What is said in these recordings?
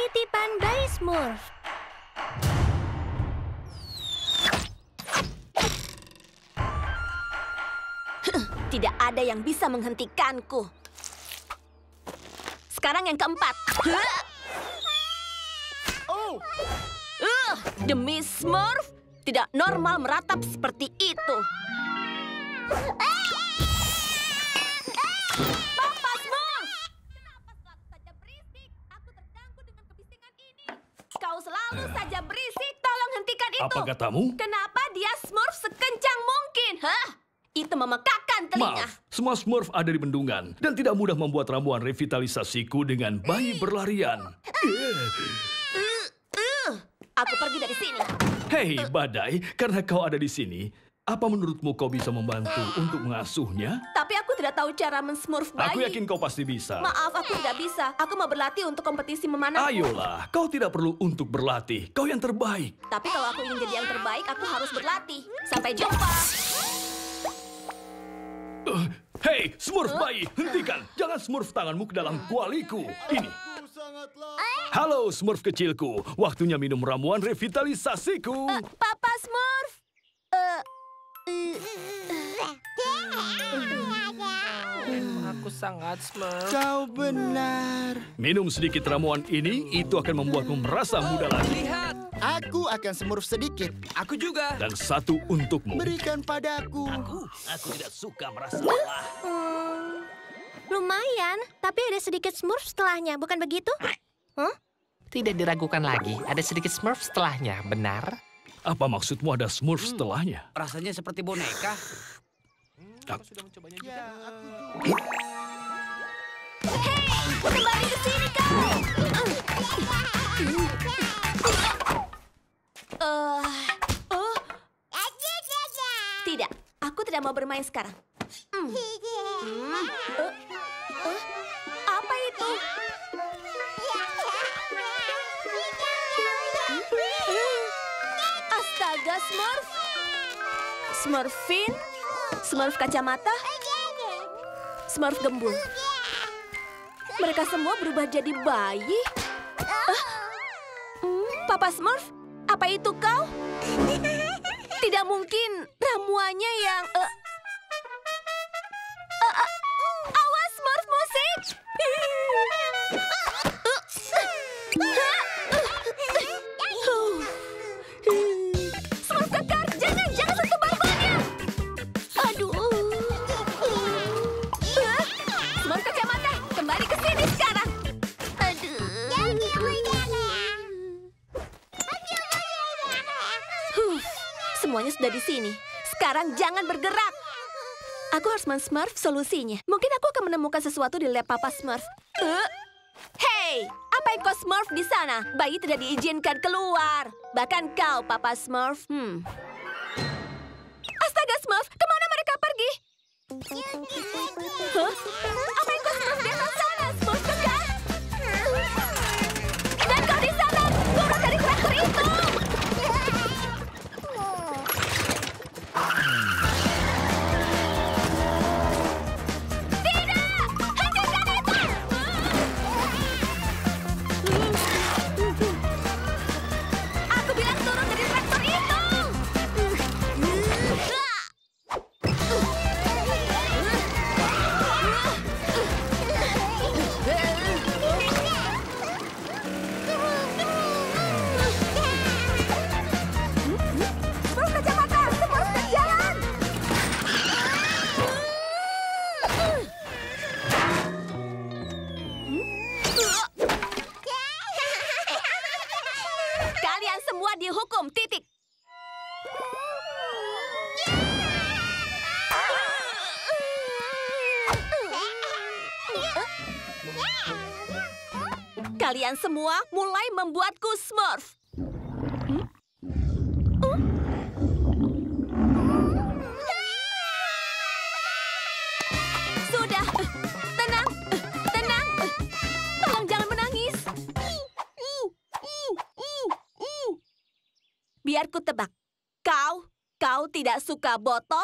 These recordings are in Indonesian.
Titipan bayi Smurf. Tidak ada yang bisa menghentikanku. Sekarang yang keempat. Demi Smurf, tidak normal meratap seperti itu. Papa Smurf! Kenapa selalu saja berisik? Aku terganggu dengan kebisingan ini. Kau selalu saja berisik. Tolong hentikan itu. Apa katamu? Kenapa dia Smurf sekencang mungkin? Hah? Itu memekakan telinga. Maaf, semua Smurf ada di bendungan dan tidak mudah membuat ramuan revitalisasiku dengan bayi berlarian. Aku pergi dari sini. Hei, Badai, karena kau ada di sini, apa menurutmu kau bisa membantu untuk mengasuhnya? Tapi aku tidak tahu cara men-Smurf bayi. Aku yakin kau pasti bisa. Maaf, aku tidak bisa. Aku mau berlatih untuk kompetisi memanah. Ayolah, kau tidak perlu untuk berlatih. Kau yang terbaik. Tapi kalau aku ingin jadi yang terbaik, aku harus berlatih. Sampai jumpa. Hei, Smurf bayi, hentikan. Jangan Smurf tanganmu ke dalam kualiku. Ini. Halo, Smurf kecilku. Waktunya minum ramuan revitalisasiku. Papa Smurf. Aku sangat Smurf. Kau benar. Minum sedikit ramuan ini, itu akan membuatmu merasa muda lagi. Lihat, Aku akan Smurf sedikit. aku juga. Dan satu untukmu. Berikan padaku. Aku tidak suka merasa lelah. Lumayan, tapi ada sedikit Smurf setelahnya, bukan begitu? Tidak diragukan lagi. Ada sedikit Smurf setelahnya, benar? Apa maksudmu ada Smurf setelahnya? Rasanya seperti boneka. Kembali ke sini, kau. Tidak, aku tidak mau bermain sekarang. Apa itu? Astaga, Smurf. Smurfin, Smurf kacamata, Smurf gembul. Mereka semua berubah jadi bayi. Papa Smurf, apa itu kau? Tidak mungkin ramuannya yang... awas, Smurf musik! Smurf kekar, jangan sentuh bambunya! Aduh. Smurf kacamata, kembali ke sini sekarang. Semuanya sudah di sini. Sekarang jangan bergerak. Aku harus men-Smurf solusinya. Mungkin aku akan menemukan sesuatu di lab Papa Smurf. Hei, apa yang kau Smurf di sana? Bayi tidak diizinkan keluar. Bahkan kau, Papa Smurf. Astaga, Smurf, kemana mereka pergi? Apa yang kau Smurf di atas sana, Smurf kekar? Dan kau di sana, turun dari traktor itu! Aku bilang turun dari traktor itu! Smurf kacamata, Smurf berjalan! Kalian semua dihukum, titik. Kalian semua mulai membuatku Smurf. Sudah, tenang, tenang. Tolong jangan menangis. Biar ku tebak. Kau tidak suka botol?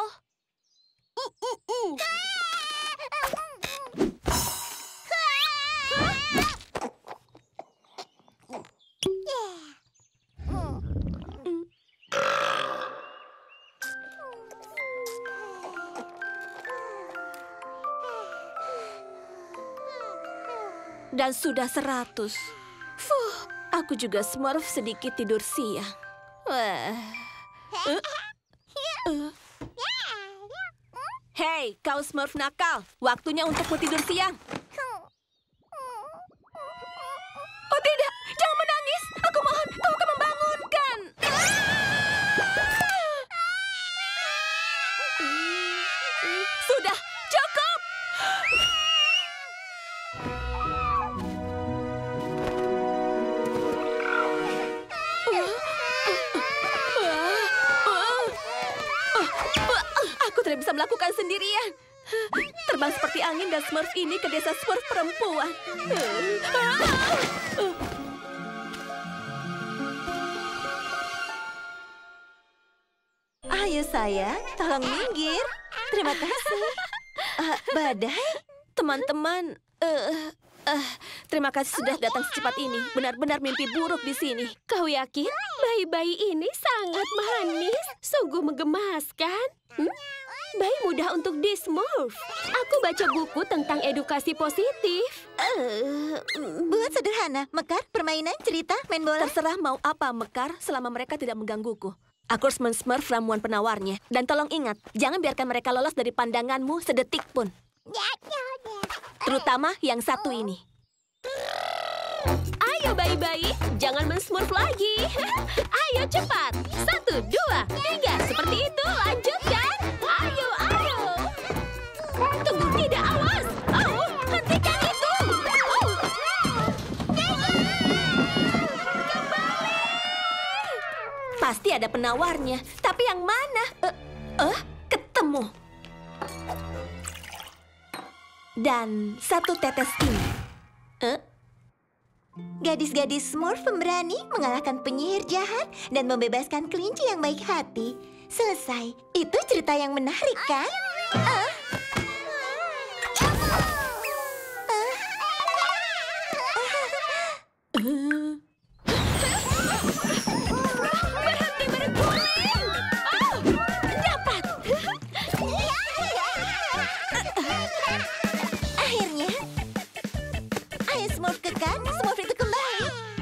dan sudah 100. Aku juga Smurf sedikit tidur siang. Hei, kau Smurf nakal. Waktunya untukmu tidur siang. Oh tidak, jangan menangis. Aku mohon, kau akan membangunkan. Sudah, cukup. Aku tidak bisa melakukan sendirian. Terbang seperti angin dan Smurf ini ke desa Smurf perempuan. Ayo sayang, tolong minggir. Terima kasih. Badai? Teman-teman, terima kasih sudah datang secepat ini. Benar-benar mimpi buruk di sini. Kau yakin bayi-bayi ini sangat manis? Sungguh menggemaskan. Bayi mudah untuk di-Smurf. Aku baca buku tentang edukasi positif. Buat sederhana, Mekar, permainan, cerita, main bola. Terserah mau apa, Mekar, selama mereka tidak menggangguku. Aku harus men-Smurf ramuan penawarnya. Dan tolong ingat, jangan biarkan mereka lolos dari pandanganmu sedetik pun. Terutama yang satu ini. Ayo bayi-bayi, jangan men-Smurf lagi. Ayo cepat. 1, 2, 3. Seperti itu, lanjutkan. Ayo, ayo. Tunggu, tidak, awas. Oh, hentikan itu. Oh. Pasti ada penawarnya. Tapi yang mana? Ketemu. Dan 1 tetes ini. Gadis-gadis Smurf pemberani mengalahkan penyihir jahat dan membebaskan kelinci yang baik hati. Selesai. Itu cerita yang menarik, kan? Berhenti berguling. Oh, dapat. Akhirnya. Ayo Smurf kekar, Smurf itu kembali.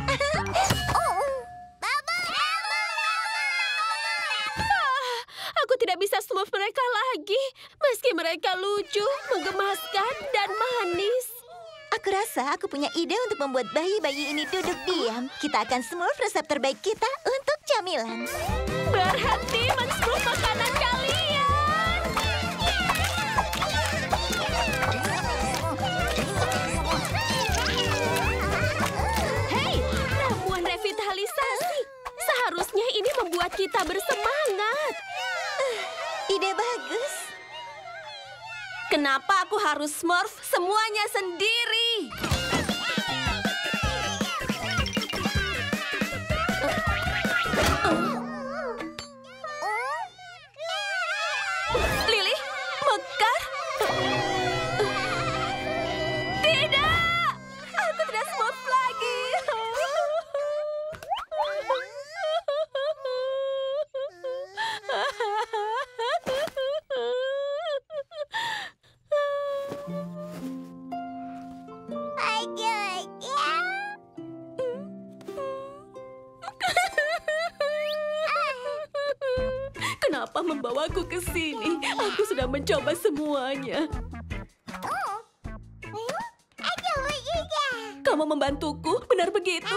Aku tidak bisa Smurf mereka lagi. Meski mereka lucu, menggemaskan, dan manis. Aku rasa aku punya ide untuk membuat bayi-bayi ini duduk diam. Kita akan Smurf resep terbaik kita untuk camilan. Berhenti men-Smurf makanan kalian. Hei, ramuan revitalisasi. Seharusnya ini membuat kita bersemangat. Ide bagus. Kenapa aku harus Smurf semuanya sendiri? Lili, Mekar? Tidak! Aku tidak Smurf lagi. Kenapa membawaku ke sini? Aku sudah mencoba semuanya. Kamu membantuku, benar begitu?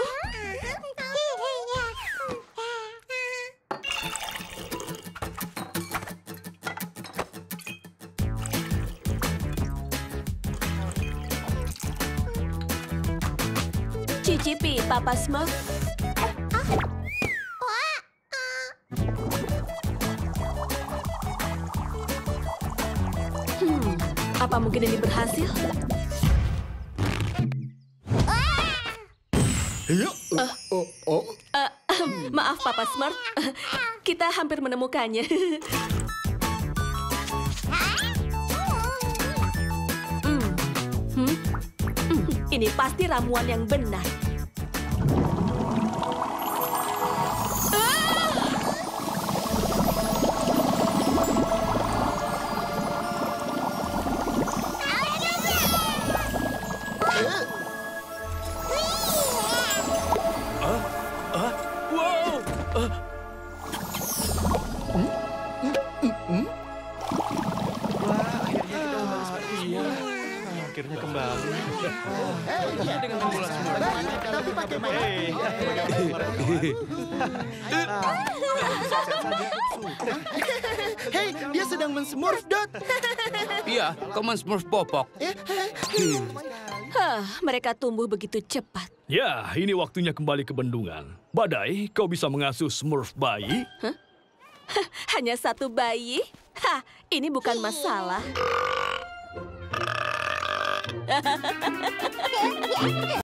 Cicipi, Papa Smurf. Apa mungkin ini berhasil? Maaf, Papa Smurf. Kita hampir menemukannya. Ini pasti ramuan yang benar. Tapi pakai main. Hei, dia sedang mensmurf, Dot. Iya, kau men-smurf Popok. Mereka tumbuh begitu cepat. Ya, ini waktunya kembali ke bendungan. Badai, kau bisa mengasuh Smurf bayi? Hanya satu bayi? Ini bukan masalah.